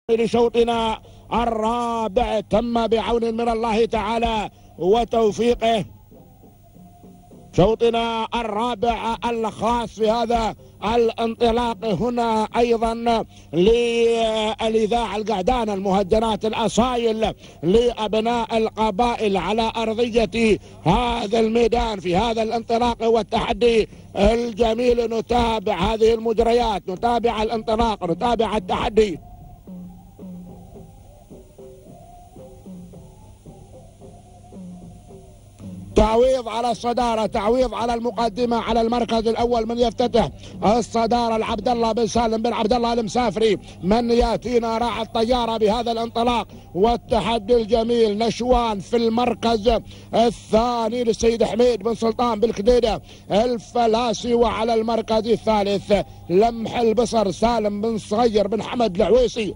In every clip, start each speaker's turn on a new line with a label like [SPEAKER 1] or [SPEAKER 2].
[SPEAKER 1] لشوطنا الرابع تم بعون من الله تعالى وتوفيقه. شوطنا الرابع الخاص في هذا الانطلاق هنا ايضا للاذاعه القعدان المهجنات الاصايل لابناء القبائل على ارضيه هذا الميدان في هذا الانطلاق والتحدي الجميل. نتابع هذه المجريات، نتابع الانطلاق، نتابع التحدي. تعويض على الصدارة، تعويض على المقدمة، على المركز الأول. من يفتتح الصدارة العبد الله بن سالم بن عبد الله المسافري. من يأتينا راعي الطيارة بهذا الانطلاق والتحدي الجميل. نشوان في المركز الثاني للسيد حميد بن سلطان بالكديدة الفلاسي. وعلى المركز الثالث لمح البصر سالم بن صغير بن حمد العويسي.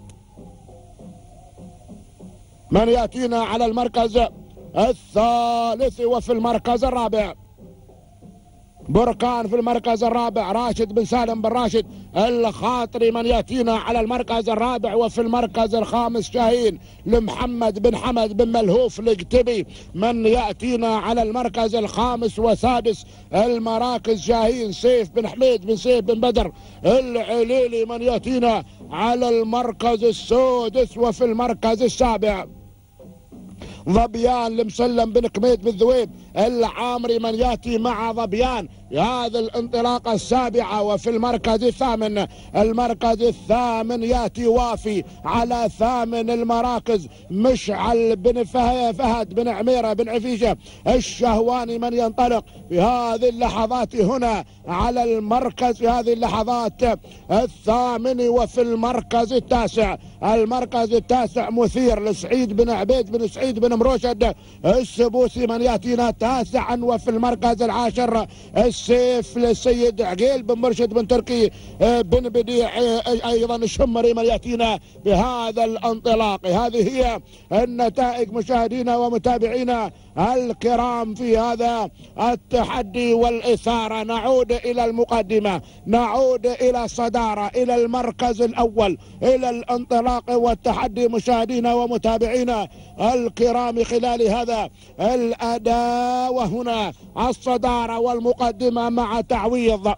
[SPEAKER 1] من يأتينا على المركز الثالث وفي المركز الرابع بركان. في المركز الرابع راشد بن سالم بن راشد الخاطري. من يأتينا على المركز الرابع وفي المركز الخامس شاهين لمحمد بن حمد بن ملهوف القتبي. من يأتينا على المركز الخامس وسادس المراكز شاهين سيف بن حميد بن سيف بن بدر العليلي. من يأتينا على المركز السادس وفي المركز السابع ظبيان لمسلم بن كميد بن ذويب العامري. من ياتي مع ظبيان هذا الانطلاقه السابعه وفي المركز الثامن. المركز الثامن ياتي وافي على ثامن المراكز مشعل بن فهد بن عميره بن عفيشه الشهواني. من ينطلق في هذه اللحظات هنا على المركز في هذه اللحظات الثامن وفي المركز التاسع. المركز التاسع مثير لسعيد بن عبيد بن سعيد بن مرشد السبوسي. من ياتينا تاسعا وفي المركز العاشر السيف للسيد عقيل بن مرشد بن تركي بن بديع ايضا الشمري. من ياتينا بهذا الانطلاق. هذه هي النتائج مشاهدينا ومتابعينا الكرام في هذا التحدي والإثارة. نعود إلى المقدمة، نعود إلى الصدارة، إلى المركز الأول، إلى الانطلاق والتحدي مشاهدينا ومتابعينا الكرام خلال هذا الأداء. وهنا الصدارة والمقدمة مع تعويض.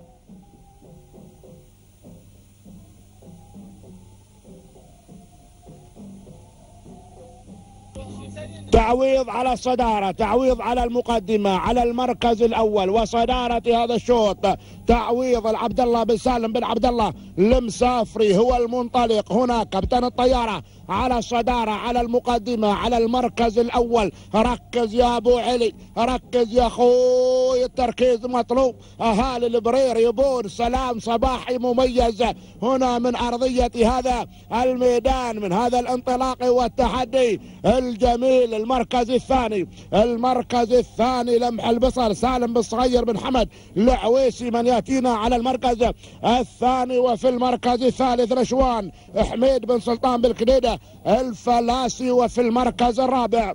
[SPEAKER 1] تعويض على الصدارة، تعويض على المقدمة، على المركز الأول وصدارة هذا الشوط. تعويض العبد الله بن سالم بن عبد الله المسافري هو المنطلق هنا كابتن الطيارة على الصدارة، على المقدمة، على المركز الأول. ركز يا أبو علي، ركز يا أخوي، التركيز مطلوب. أهالي البرير يبون سلام صباحي مميز هنا من أرضية هذا الميدان، من هذا الانطلاق والتحدي الجميل. المركز الثاني، المركز الثاني لمح البصر سالم بن صغير بن حمد العويسي. من يأتينا على المركز الثاني وفي المركز الثالث نشوان حميد بن سلطان بالكديدة الفلاسي. وفي المركز الرابع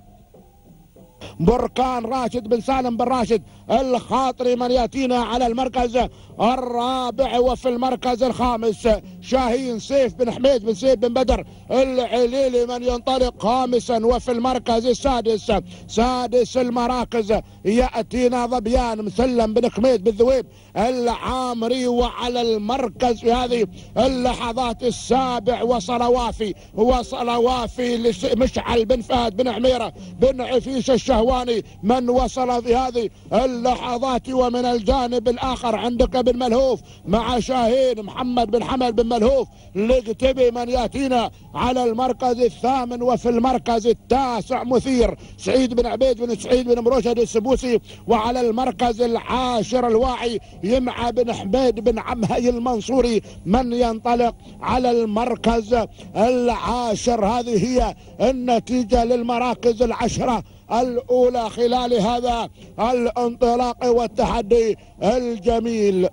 [SPEAKER 1] بركان راشد بن سالم بن راشد الخاطري. من يأتينا على المركز الرابع وفي المركز الخامس شاهين سيف بن حميد بن سيف بن بدر العليلي. من ينطلق خامسا وفي المركز السادس، سادس المراكز يأتينا ظبيان مسلم بن حميد بن ذويب العامري. وعلى المركز في هذه اللحظات السابع وصل وافي، وصل وافي مشعل بن فهد بن عميرة بن عفيش الشهواني. من وصل في هذه اللحظات. ومن الجانب الآخر عندك بن ملهوف مع شاهين محمد بن حمد بن ملهوف القتبي. من يأتينا على المركز الثامن وفي المركز التاسع مثير سعيد بن عبيد بن سعيد بن مرشد السبوسي. وعلى المركز العاشر الواعي يمع بن حميد بن عمهي المنصوري. من ينطلق على المركز العاشر. هذه هي النتيجة للمراكز العشرة الأولى خلال هذا الانطلاق والتحدي الجميل.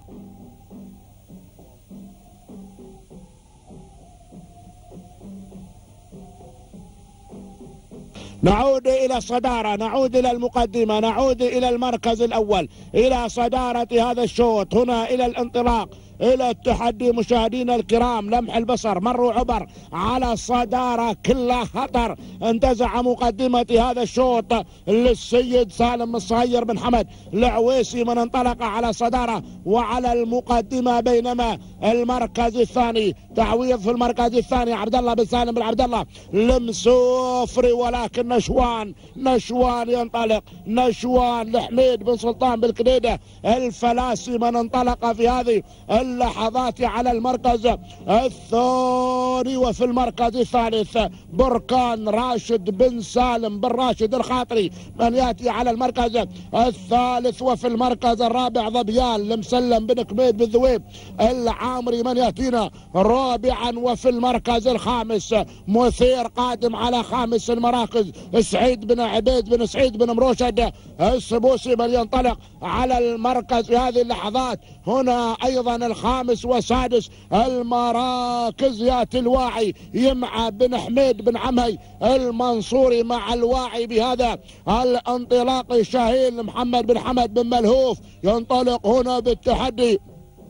[SPEAKER 1] نعود إلى الصدارة، نعود إلى المقدمة، نعود إلى المركز الأول، إلى صدارة هذا الشوط، هنا إلى الانطلاق إلى التحدي مشاهدينا الكرام. لمح البصر مروا عبر على الصدارة كلها خطر. انتزع مقدمة هذا الشوط للسيد سالم الصغير بن حمد العويسي من انطلق على الصدارة وعلى المقدمة، بينما المركز الثاني تعويض في المركز الثاني عبد الله بن سالم بن عبد الله المسوفري، ولكن نشوان ينطلق، نشوان لحميد بن سلطان بالكديدة الفلاسي من انطلق في هذه اللحظات على المركز الثاني. وفي المركز الثالث بركان راشد بن سالم بن راشد الخاطري من ياتي على المركز الثالث. وفي المركز الرابع ظبيان المسلم بن كميد بن ذويب العامري من ياتينا رابعا. وفي المركز الخامس مثير قادم على خامس المراكز سعيد بن عبيد بن سعيد بن مروشد السبوسي من ينطلق على المركز في هذه اللحظات. هنا ايضا الخامس والسادس المراكز ياتي الواعي يمعى بن حميد بن عمي المنصوري مع الواعي بهذا الانطلاق. شاهين محمد بن حمد بن ملهوف ينطلق هنا بالتحدي.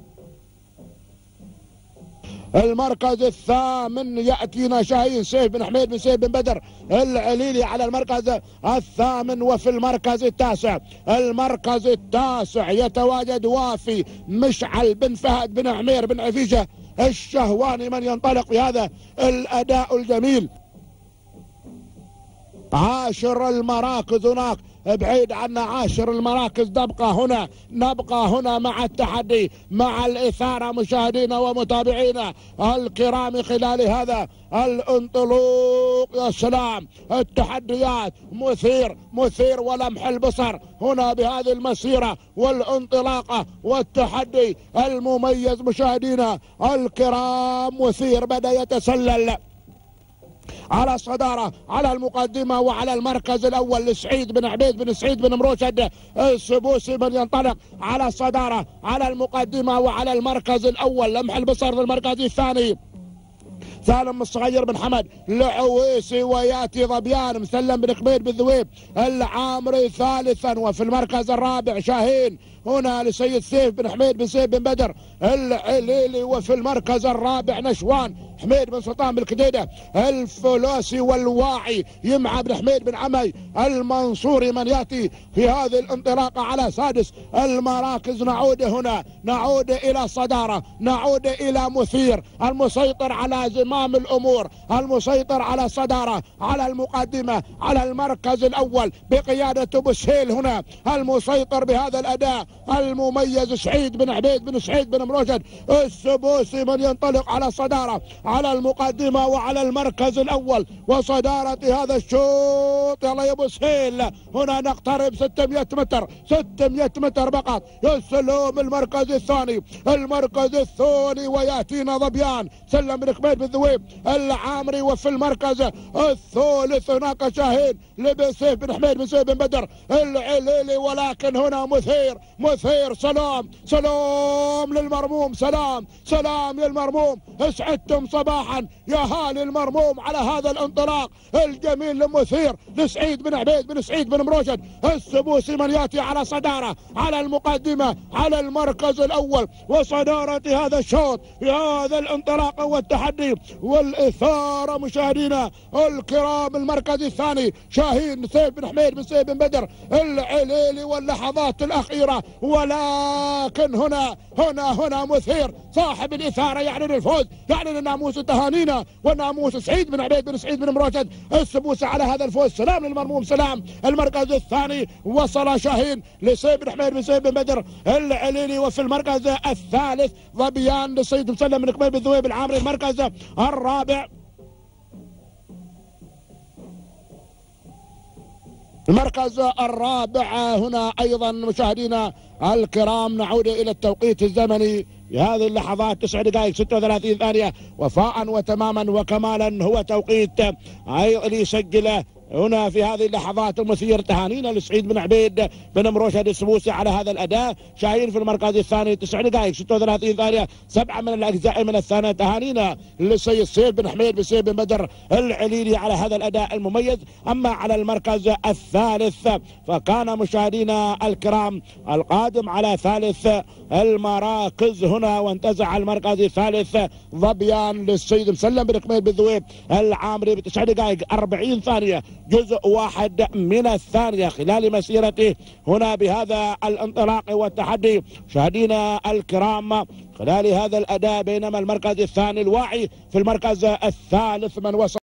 [SPEAKER 1] المركز الثامن يأتينا شاهين سيف بن حميد بن سيف بن بدر العليلي على المركز الثامن. وفي المركز التاسع يتواجد وافي مشعل بن فهد بن عمير بن عفيشة الشهواني من ينطلق بهذا الأداء الجميل. عاشر المراكز هناك بعيد عنا، عاشر المراكز نبقى هنا مع التحدي مع الإثارة مشاهدينا ومتابعينا الكرام خلال هذا الانطلاق. يا سلام، التحديات مثير ولمح البصر هنا بهذه المسيرة والانطلاقة والتحدي المميز مشاهدينا الكرام. مثير بدأ يتسلل على الصدارة على المقدمة وعلى المركز الأول لسعيد بن عبيد بن سعيد بن مروشد السبوسي من ينطلق على الصدارة على المقدمة وعلى المركز الأول. لمح البصر في المركز الثاني سالم الصغير بن حمد العويسي، وياتي ظبيان مسلم بن كبير بن ذويب العامري ثالثا. وفي المركز الرابع شاهين هنا لسيد سيف بن حميد بن سيف بن بدر العليلي. وفي المركز الرابع نشوان حميد بن سلطان بالكديدة الفلاسي والواعي يمعى بن حميد بن عمي المنصوري من ياتي في هذه الانطلاقة على سادس المراكز. نعود إلى الصدارة، نعود إلى مثير المسيطر على زمام الأمور، المسيطر على الصدارة على المقدمة على المركز الأول بقيادة بوسهيل هنا المسيطر بهذا الأداء المميز سعيد بن عبيد بن سعيد بن مروشد السبوسي من ينطلق على الصدارة على المقدمة وعلى المركز الأول وصدارة هذا الشوط. يلا يا بوسهيل، هنا نقترب 600 متر فقط. يسلم المركز الثاني وياتينا ظبيان سلم بن كبير بن ذويب العامري. وفي المركز الثالث هناك شاهين لبن سيف بن حميد بن سيف بن بدر العليلي. ولكن هنا مثير سلام للمرموم، سلام للمرموم. اسعدتم صباحا يا هالي المرموم على هذا الانطلاق الجميل لمثير لسعيد بن عبيد بن سعيد بن مروشد السبوسي من ياتي على صدارة على المقدمة على المركز الأول وصدارة هذا الشوط في هذا الانطلاق والتحدي والإثارة مشاهدينا الكرام. المركز الثاني شاهين سيف بن حميد بن سيف بن بدر العليلي واللحظات الأخيرة. ولكن هنا مثير صاحب الإثارة يعلن الفوز، يعلن ناموس تهانينا وناموس سعيد بن عبيد بن سعيد بن مروشد السبوسي على هذا الفوز. سلام للمرموم، سلام. المركز الثاني وصل شاهين لسيف بن حميد بن سيف بن بدر العليلي. وفي المركز الثالث ظبيان للسيد مسلم بن كبير بن ذويب العامري. المركز الرابع هنا ايضا مشاهدينا الكرام نعود الى التوقيت الزمني بهذه اللحظات 9 دقائق 36 ثانية وفاء وتماما وكمالا. هو توقيت يسجله هنا في هذه اللحظات المثير. تهانينا لسعيد بن عبيد بن مروشد السبوسي على هذا الأداء. شاهين في المركز الثاني 9 دقائق 36 ثانية 7 من الأجزاء من الثانية. تهانينا للسيد سيف بن حميد بن سيف بن بدر العليلي على هذا الأداء المميز. أما على المركز الثالث فكان مشاهدينا الكرام القادم على ثالث المراكز هنا وانتزع المركز الثالث ظبيان للسيد مسلم بن كميل بن ذويب العامري ب9 دقائق 40 ثانية جزء واحد من الثانية خلال مسيرته هنا بهذا الانطلاق والتحدي. مشاهدينا الكرام خلال هذا الأداء بينما المركز الثاني الواعي في المركز الثالث من وصل